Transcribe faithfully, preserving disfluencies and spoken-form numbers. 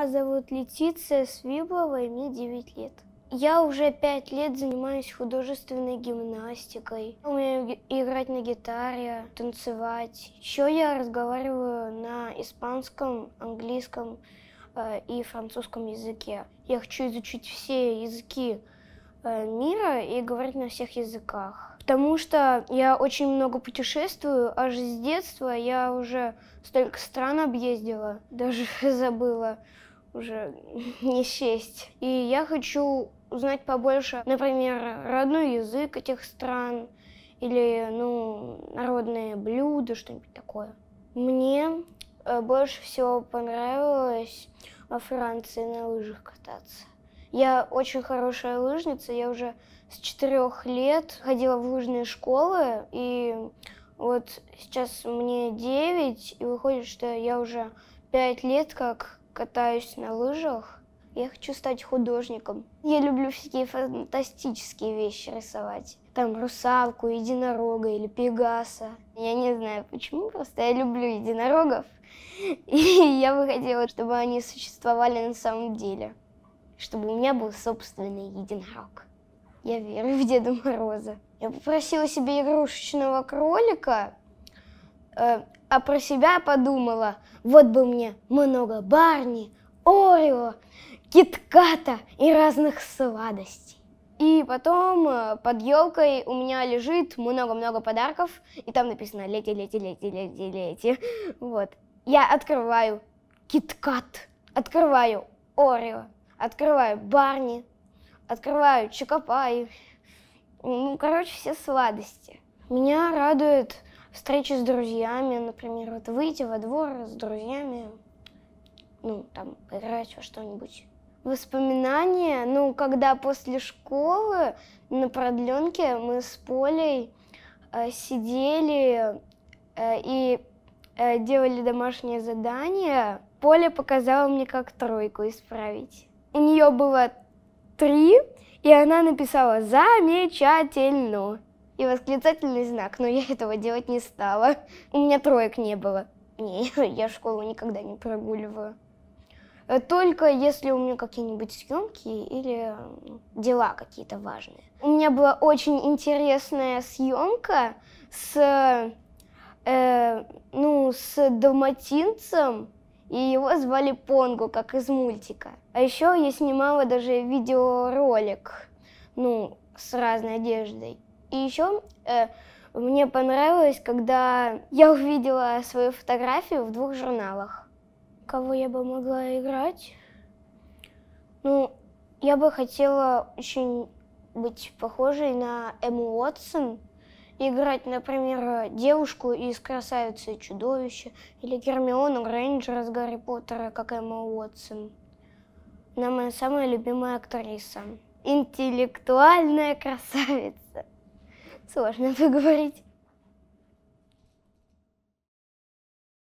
Меня зовут Летиция Свиблова, и мне девять лет. Я уже пять лет занимаюсь художественной гимнастикой. Умею играть на гитаре, танцевать. Еще я разговариваю на испанском, английском э, и французском языке. Я хочу изучить все языки э, мира и говорить на всех языках. Потому что я очень много путешествую, аж с детства я уже столько стран объездила, даже забыла уже не счесть. И я хочу узнать побольше, например, родной язык этих стран или, ну, народные блюда, что-нибудь такое. Мне э, больше всего понравилось во Франции на лыжах кататься. Я очень хорошая лыжница, я уже с четырех лет ходила в лыжные школы, и вот сейчас мне девять, и выходит, что я уже пять лет как катаюсь на лыжах. Я хочу стать художником. Я люблю всякие фантастические вещи рисовать. Там русалку, единорога или пегаса. Я не знаю почему, просто я люблю единорогов. И я бы хотела, чтобы они существовали на самом деле. Чтобы у меня был собственный единорог. Я верю в Деда Мороза. Я попросила себе игрушечного кролика, э, а про себя подумала, вот бы мне много Барни, Орео, Китката и разных сладостей. И потом э, под елкой у меня лежит много-много подарков, и там написано «Лети, лети, лети, лети, лети». Вот. Я открываю Киткат, открываю Орео, открываю Барни, открываю Чокопай. Ну, короче, все сладости. Меня радует встречи с друзьями, например, вот выйти во двор с друзьями, ну, там, поиграть во что-нибудь. Воспоминания, ну, когда после школы на продленке мы с Полей э, сидели э, и э, делали домашнее задание. Поля показала мне, как тройку исправить. У нее было три, и она написала «замечательно» и восклицательный знак, но я этого делать не стала. У меня троек не было. Не, я школу никогда не прогуливаю. Только если у меня какие-нибудь съемки или дела какие-то важные. У меня была очень интересная съемка с, э, ну, с далматинцем, и его звали Понго, как из мультика. А еще я снимала даже видеоролик, ну, с разной одеждой. И еще э, мне понравилось, когда я увидела свою фотографию в двух журналах. Кого я бы могла играть? Ну, я бы хотела очень быть похожей на Эмму Уотсон. Играть, например, девушку из «Красавицы и чудовища» или Гермиону Грейнджер из «Гарри Поттера», как Эмма Уотсон. Она моя самая любимая актриса. Интеллектуальная красавица. Сложно выговорить.